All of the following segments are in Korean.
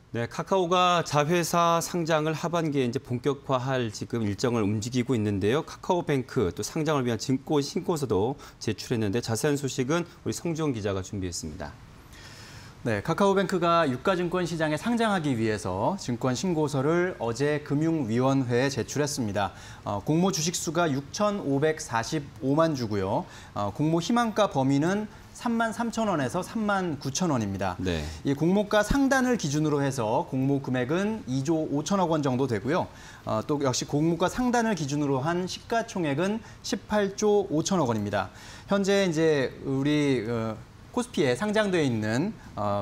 네, 카카오가 자회사 상장을 하반기에 이제 본격화할 지금 일정을 움직이고 있는데요. 카카오뱅크 또 상장을 위한 증권 신고서도 제출했는데 자세한 소식은 우리 성주원 기자가 준비했습니다. 네, 카카오뱅크가 유가증권 시장에 상장하기 위해서 증권 신고서를 어제 금융위원회에 제출했습니다. 공모 주식수가 6,545만 주고요. 공모 희망가 범위는 33,000원에서 39,000원입니다. 네. 이 공모가 상단을 기준으로 해서 공모 금액은 2조 5천억 원 정도 되고요. 또 역시 공모가 상단을 기준으로 한 시가총액은 18조 5천억 원입니다. 현재 이제 우리 코스피에 상장되어 있는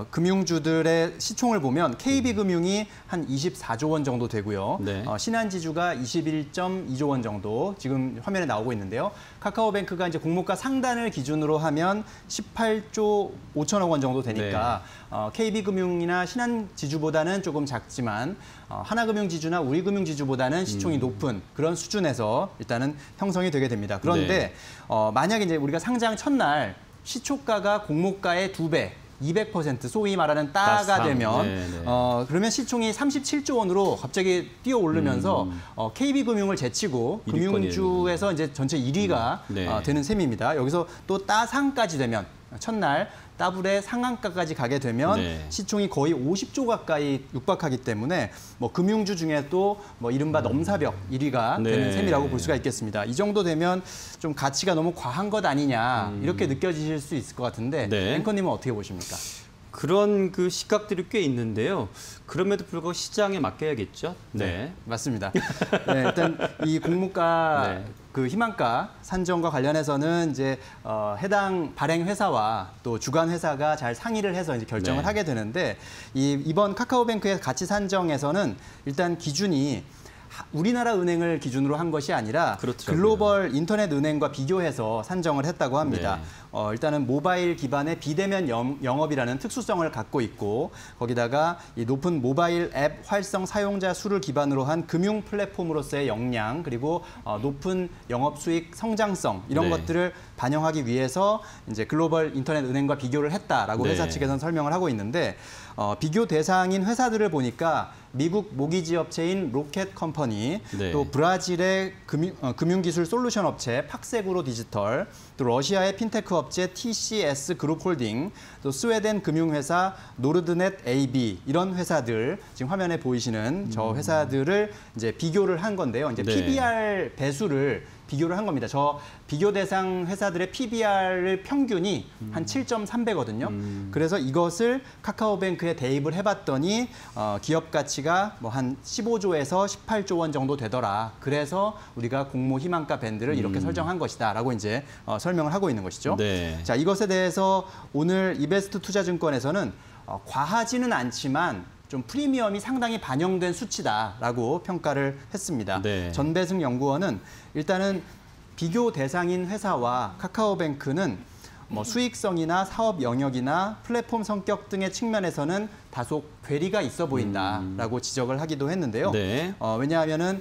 금융주들의 시총을 보면 KB금융이 한 24조 원 정도 되고요. 네. 신한지주가 21.2조 원 정도 지금 화면에 나오고 있는데요. 카카오뱅크가 이제 공모가 상단을 기준으로 하면 18조 5천억 원 정도 되니까 KB금융이나 신한지주보다는 조금 작지만 하나금융지주나 우리금융지주보다는 시총이 높은 그런 수준에서 일단은 형성이 되게 됩니다. 그런데 만약에 이제 우리가 상장 첫날 시초가가 공모가의 2배, 200% 소위 말하는 따가 되면 그러면 시총이 37조 원으로 갑자기 뛰어오르면서 KB금융을 제치고 금융주에서 이제 전체 1위가 되는 셈입니다. 여기서 또 따상까지 되면 첫날 따블의 상한가까지 가게 되면 시총이 거의 50조 가까이 육박하기 때문에 뭐 금융주 중에도 뭐 이른바 넘사벽 1위가 되는 셈이라고 볼 수가 있겠습니다. 이 정도 되면 좀 가치가 너무 과한 것 아니냐 이렇게 느껴지실 수 있을 것 같은데 앵커님은 어떻게 보십니까? 그런 그 시각들이 꽤 있는데요. 그럼에도 불구하고 시장에 맡겨야겠죠. 네, 맞습니다. 네, 일단 이 공모가 그 희망가 산정과 관련해서는 이제 해당 발행 회사와 또 주관 회사가 잘 상의를 해서 이제 결정을 하게 되는데 이번 카카오뱅크의 가치 산정에서는 일단 기준이 우리나라 은행을 기준으로 한 것이 아니라 글로벌 인터넷 은행과 비교해서 산정을 했다고 합니다. 일단은 모바일 기반의 비대면 영업이라는 특수성을 갖고 있고 거기다가 이 높은 모바일 앱 활성 사용자 수를 기반으로 한 금융 플랫폼으로서의 역량 그리고 높은 영업 수익 성장성 이런 것들을 반영하기 위해서 이제 글로벌 인터넷 은행과 비교를 했다라고 회사 측에서는 설명을 하고 있는데 비교 대상인 회사들을 보니까 미국 모기지 업체인 로켓 컴퍼니, 또 브라질의 금융기술 솔루션 업체 팍세구로 디지털, 또 러시아의 핀테크 업체 TCS 그룹 홀딩, 또 스웨덴 금융회사 노르드넷 AB 이런 회사들 지금 화면에 보이시는 저 회사들을 이제 비교를 한 건데요. 이제 PBR 배수를 비교를 한 겁니다. 저 비교 대상 회사들의 PBR의 평균이 한 7.3배거든요. 그래서 이것을 카카오뱅크에 대입을 해봤더니 기업 가치가 뭐 한 15조에서 18조 원 정도 되더라. 그래서 우리가 공모 희망가 밴드를 이렇게 설정한 것이다라고 이제 설명을 하고 있는 것이죠. 자, 이것에 대해서 오늘 이베스트 투자증권에서는 과하지는 않지만 좀 프리미엄이 상당히 반영된 수치다라고 평가를 했습니다. 전배승 연구원은 일단은 비교 대상인 회사와 카카오뱅크는 뭐 수익성이나 사업 영역이나 플랫폼 성격 등의 측면에서는 다소 괴리가 있어 보인다라고 지적을 하기도 했는데요. 왜냐하면은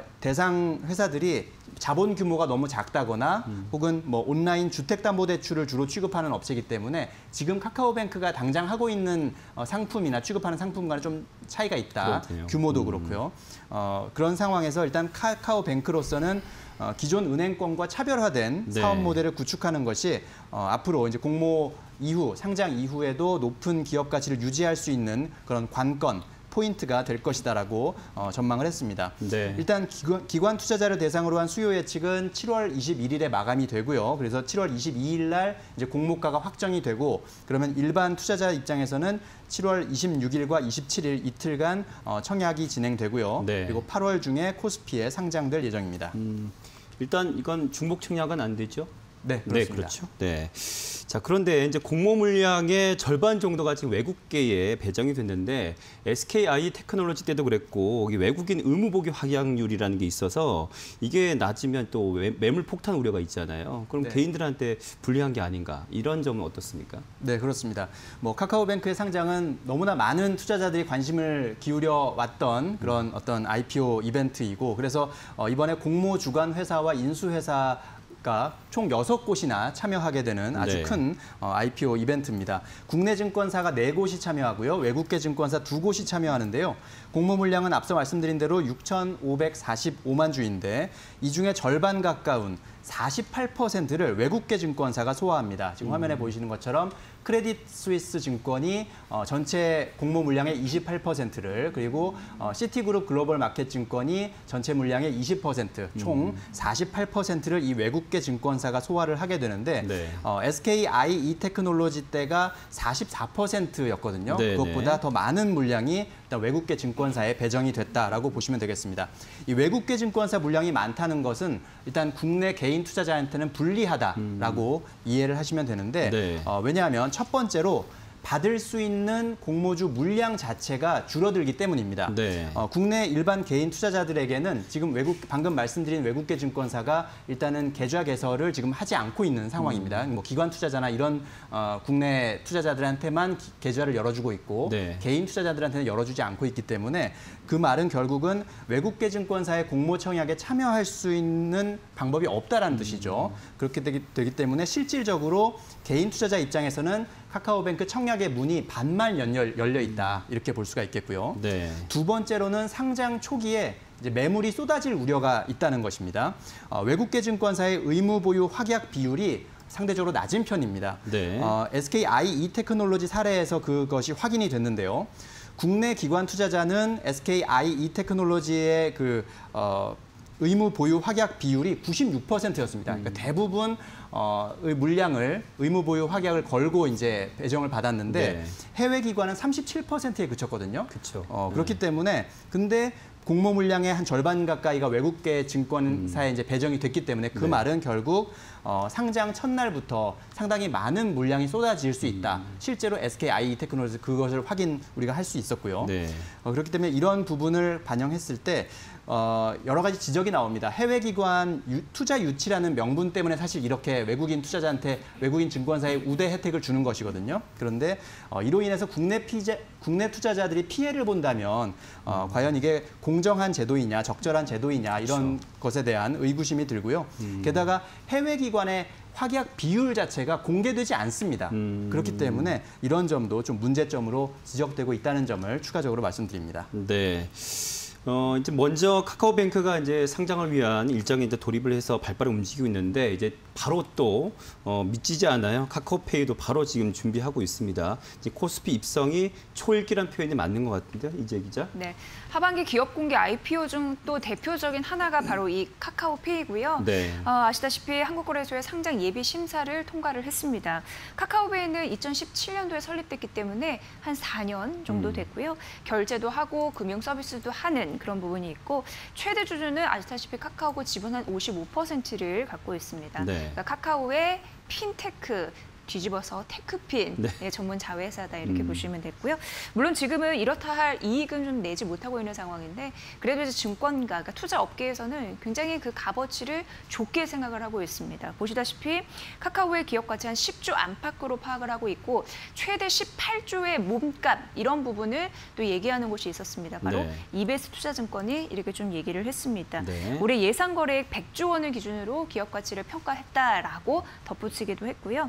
대상 회사들이 자본 규모가 너무 작다거나 혹은 뭐 온라인 주택담보대출을 주로 취급하는 업체이기 때문에 지금 카카오뱅크가 당장 하고 있는 상품이나 취급하는 상품과는 좀 차이가 있다. 규모도 그렇고요. 그런 상황에서 일단 카카오뱅크로서는 기존 은행권과 차별화된 사업 모델을 구축하는 것이 앞으로 이제 공모 이후, 상장 이후에도 높은 기업 가치를 유지할 수 있는 그런 관건, 포인트가 될 것이다라고 전망을 했습니다. 일단 기관 투자자를 대상으로 한 수요 예측은 7월 21일에 마감이 되고요. 그래서 7월 22일 날 이제 공모가가 확정이 되고 그러면 일반 투자자 입장에서는 7월 26일과 27일 이틀간 청약이 진행되고요. 그리고 8월 중에 코스피에 상장될 예정입니다. 일단 이건 중복 청약은 안 되죠? 네, 그렇습니다. 그렇죠. 자, 그런데 이제 공모 물량의 절반 정도가 지금 외국계에 배정이 됐는데 SKI 테크놀로지 때도 그랬고 외국인 의무 보기 확약률이라는 게 있어서 이게 낮으면 또 매물 폭탄 우려가 있잖아요. 그럼 개인들한테 불리한 게 아닌가 이런 점은 어떻습니까? 네, 그렇습니다. 뭐 카카오뱅크의 상장은 너무나 많은 투자자들이 관심을 기울여 왔던 그런 어떤 IPO 이벤트이고 그래서 이번에 공모 주관 회사와 인수 회사 가 총 6곳이나 참여하게 되는 아주 네. 큰 IPO 이벤트입니다. 국내 증권사가 4곳이 참여하고요. 외국계 증권사 2곳이 참여하는데요. 공모 물량은 앞서 말씀드린 대로 6,545만 주인데 이 중에 절반 가까운 48%를 외국계 증권사가 소화합니다. 지금 화면에 보이시는 것처럼 크레딧 스위스 증권이 전체 공모 물량의 28%를 그리고 시티그룹 글로벌 마켓 증권이 전체 물량의 20%, 총 48%를 이 외국계 증권사가 소화를 하게 되는데 네. SKI 테크놀로지 때가 44%였거든요. 네, 그것보다 네. 더 많은 물량이 일단 외국계 증권사에 배정이 됐다라고 보시면 되겠습니다. 이 외국계 증권사 물량이 많다는 것은 일단 국내 개인 투자자한테는 불리하다라고 이해를 하시면 되는데 네. 왜냐하면 첫 번째로 받을 수 있는 공모주 물량 자체가 줄어들기 때문입니다. 네. 국내 일반 개인 투자자들에게는 지금 방금 말씀드린 외국계 증권사가 일단은 계좌 개설을 지금 하지 않고 있는 상황입니다. 뭐 기관 투자자나 이런 국내 투자자들한테만 계좌를 열어주고 있고 네. 개인 투자자들한테는 열어주지 않고 있기 때문에 그 말은 결국은 외국계 증권사의 공모 청약에 참여할 수 있는 방법이 없다라는 뜻이죠. 그렇게 되기 때문에 실질적으로 개인 투자자 입장에서는 카카오뱅크 청약의 문이 반만 열려 있다 이렇게 볼 수가 있겠고요. 네. 두 번째로는 상장 초기에 이제 매물이 쏟아질 우려가 있다는 것입니다. 외국계 증권사의 의무 보유 확약 비율이 상대적으로 낮은 편입니다. 네. SKI 테크놀로지 사례에서 그것이 확인이 됐는데요. 국내 기관 투자자는 SKI 테크놀로지의 의무 보유 확약 비율이 96%였습니다. 그러니까 대부분 물량을 의무 보유 확약을 걸고 이제 배정을 받았는데 네. 해외 기관은 37%에 그쳤거든요. 그렇죠. 그렇기 때문에 근데 공모 물량의 한 절반 가까이가 외국계 증권사에 이제 배정이 됐기 때문에 그 네. 말은 결국 상장 첫날부터 상당히 많은 물량이 쏟아질 수 있다. 실제로 SKI 테크놀로지 그것을 우리가 할 수 있었고요. 네. 그렇기 때문에 이런 부분을 반영했을 때 여러 가지 지적이 나옵니다. 해외 기관 투자 유치라는 명분 때문에 사실 이렇게 외국인 투자자한테 외국인 증권사에 우대 혜택을 주는 것이거든요. 그런데 이로 인해서 국내 투자자들이 피해를 본다면 과연 이게 공정한 제도이냐, 적절한 제도이냐 이런 그렇죠. 것에 대한 의구심이 들고요. 게다가 해외 기관의 확약 비율 자체가 공개되지 않습니다. 그렇기 때문에 이런 점도 좀 문제점으로 지적되고 있다는 점을 추가적으로 말씀드립니다. 네. 이제 먼저 카카오뱅크가 이제 상장을 위한 일정에 이제 돌입을 해서 발빠르게 움직이고 있는데 이제 바로 또 미치지 않아요. 카카오페이도 바로 지금 준비하고 있습니다. 이제 코스피 입성이 초읽기란 표현이 맞는 것 같은데요, 이재 기자? 네, 하반기 기업 공개 IPO 중 또 대표적인 하나가 바로 이 카카오페이고요. 네. 아시다시피 한국거래소의 상장 예비 심사를 통과를 했습니다. 카카오페이는 2017년도에 설립됐기 때문에 한 4년 정도 됐고요. 결제도 하고 금융 서비스도 하는 그런 부분이 있고 최대 주주는 아시다시피 카카오고 지분 한 55%를 갖고 있습니다. 네. 그러니까 카카오의 핀테크 뒤집어서 테크핀 네. 전문 자회사다 이렇게 보시면 됐고요. 물론 지금은 이렇다 할 이익은 좀 내지 못하고 있는 상황인데 그래도 이제 증권가, 그러니까 투자 업계에서는 굉장히 그 값어치를 좋게 생각을 하고 있습니다. 보시다시피 카카오의 기업 가치 한 10조 안팎으로 파악을 하고 있고 최대 18조의 몸값 이런 부분을 또 얘기하는 곳이 있었습니다. 바로 네. 이베스 투자증권이 이렇게 좀 얘기를 했습니다. 네. 올해 예상 거래액 100조 원을 기준으로 기업 가치를 평가했다라고 덧붙이기도 했고요.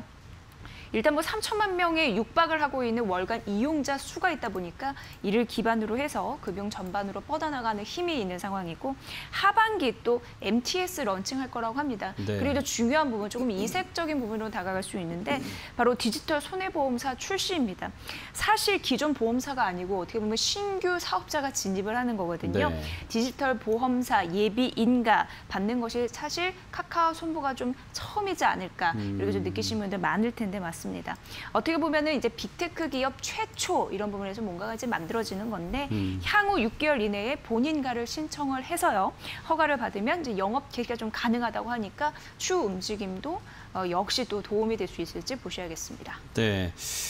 일단 뭐 3천만 명에 육박을 하고 있는 월간 이용자 수가 있다 보니까 이를 기반으로 해서 금융 전반으로 뻗어나가는 힘이 있는 상황이고 하반기 또 MTS 런칭할 거라고 합니다. 네. 그리고 중요한 부분, 조금 이색적인 부분으로 다가갈 수 있는데 바로 디지털 손해보험사 출시입니다. 사실 기존 보험사가 아니고 어떻게 보면 신규 사업자가 진입을 하는 거거든요. 네. 디지털 보험사 예비 인가 받는 것이 사실 카카오 손보가 좀 처음이지 않을까 이렇게 좀 느끼시는 분들 많을 텐데 맞습니다. 어떻게 보면은 이제 빅테크 기업 최초 이런 부분에서 뭔가가 이제 만들어지는 건데 향후 6개월 이내에 본인가를 신청을 해서요 허가를 받으면 이제 영업 개시가 좀 가능하다고 하니까 추후 움직임도 역시 또 도움이 될 수 있을지 보셔야겠습니다. 네.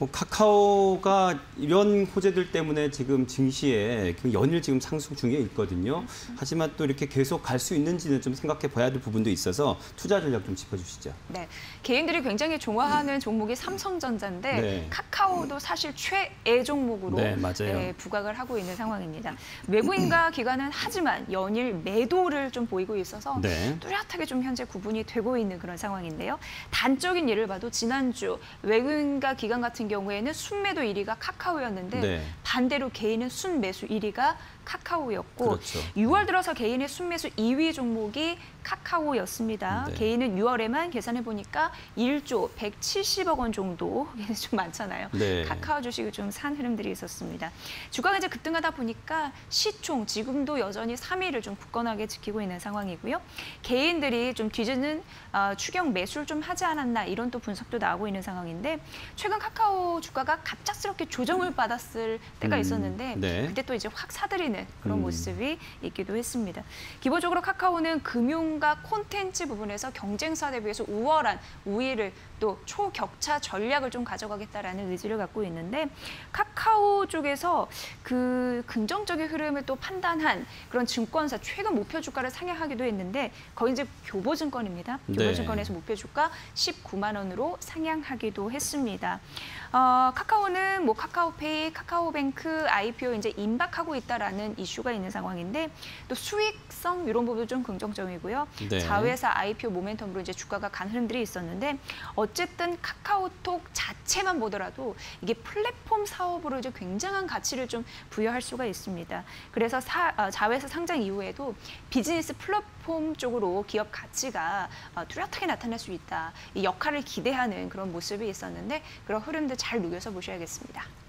뭐 카카오가 이런 호재들 때문에 지금 증시에 연일 지금 상승 중에 있거든요. 하지만 또 이렇게 계속 갈 수 있는지는 좀 생각해 봐야 될 부분도 있어서 투자 전략 좀 짚어주시죠. 네, 개인들이 굉장히 좋아하는 종목이 삼성전자인데 네. 카카오도 사실 최애 종목으로 네, 맞아요. 부각을 하고 있는 상황입니다. 외국인과 기관은 하지만 연일 매도를 좀 보이고 있어서 네. 뚜렷하게 좀 현재 구분이 되고 있는 그런 상황인데요. 단적인 예를 봐도 지난주 외국인과 기관 같은 경우에는 순매도 1위가 카카오였는데 네. 반대로 개인은 순매수 1위가 카카오였고 그렇죠. 6월 들어서 개인의 순매수 2위 종목이 카카오였습니다. 네. 개인은 6월에만 계산해 보니까 1조 170억 원 정도 좀 많잖아요. 네. 카카오 주식을 좀 산 흐름들이 있었습니다. 주가가 이제 급등하다 보니까 시총 지금도 여전히 3위를 좀 굳건하게 지키고 있는 상황이고요. 개인들이 좀 뒤지는 추경 매수를 좀 하지 않았나 이런 또 분석도 나오고 있는 상황인데 최근 카카오 주가가 갑작스럽게 조정을 받았을 때가 있었는데 네. 그때 또 이제 확 사들이는 그런 모습이 있기도 했습니다. 기본적으로 카카오는 금융과 콘텐츠 부분에서 경쟁사 대비해서 우월한 우위를 또 초격차 전략을 좀 가져가겠다라는 의지를 갖고 있는데 카카오 쪽에서 그 긍정적인 흐름을 또 판단한 그런 증권사 최근 목표 주가를 상향하기도 했는데 거기 이제 교보증권입니다. 네. 교보증권에서 목표 주가 19만 원으로 상향하기도 했습니다. 카카오는 뭐 카카오페이, 카카오뱅크 IPO 이제 임박하고 있다라는 이슈가 있는 상황인데 또 수익성 이런 부분도 좀 긍정적이고요. 네. 자회사 IPO 모멘텀으로 이제 주가가 간 흐름들이 있었는데 어쨌든 카카오톡 자체만 보더라도 이게 플랫폼 사업으로 이제 굉장한 가치를 좀 부여할 수가 있습니다. 그래서 자회사 상장 이후에도 비즈니스 플랫폼 쪽으로 기업 가치가 뚜렷하게 나타날 수 있다. 이 역할을 기대하는 그런 모습이 있었는데 그런 흐름들 잘 녹여서 보셔야겠습니다.